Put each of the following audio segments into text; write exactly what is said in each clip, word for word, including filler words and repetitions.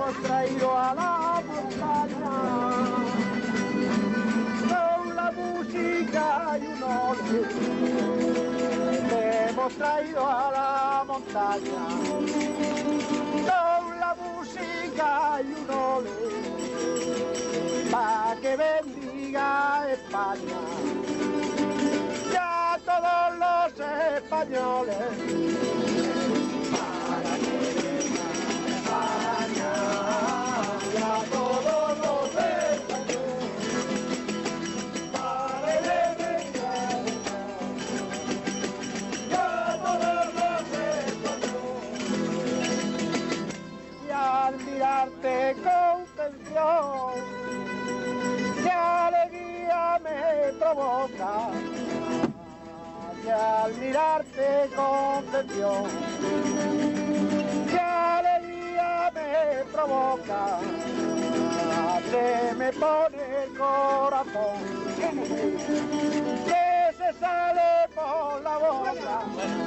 hemos traído a la montaña con la música y un ole. Te hemos traído a la montaña con la música y un ole para que bendiga España y a todos los españoles. Mirarte con tensión, qué alegría me provoca, y al mirarte con tensión, qué alegría me provoca, se me pone el corazón, que se sale por la boca.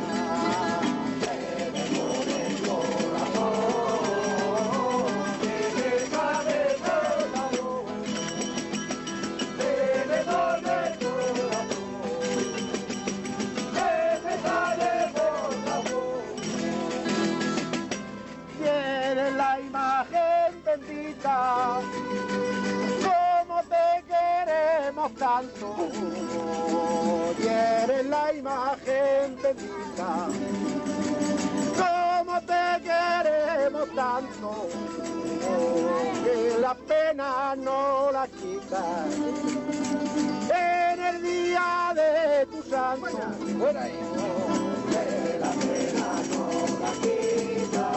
La imagen bendita, como te queremos tanto, y eres la imagen bendita, como te queremos tanto, que la pena no la quita en el día de tu santo. Buena ahí. Que la pena no la quita.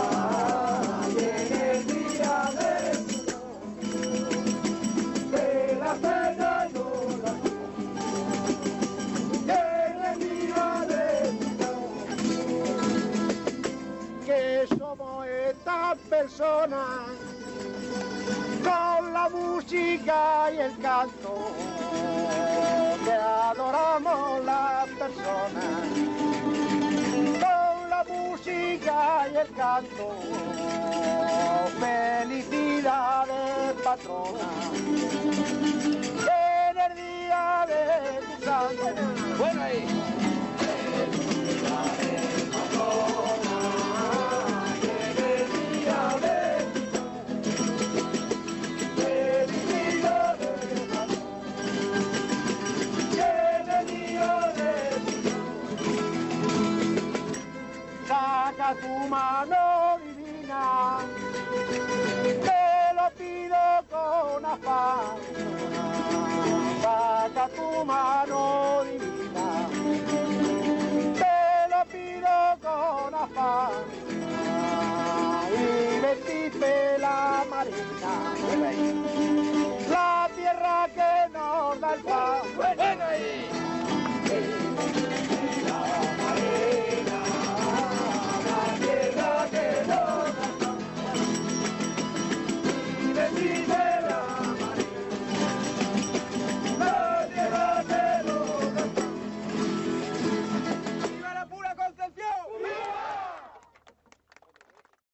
Que somos estas personas con la música y el canto, que adoramos las personas con la música y el canto. Felicidades, patrona, en el día de tu santo. Bueno ahí. Felicidades, patrona. Saca tu mano divina, te lo pido con afán. Saca tu mano divina, te lo pido con afán. Y bendice la marina, la tierra que nos da el pan.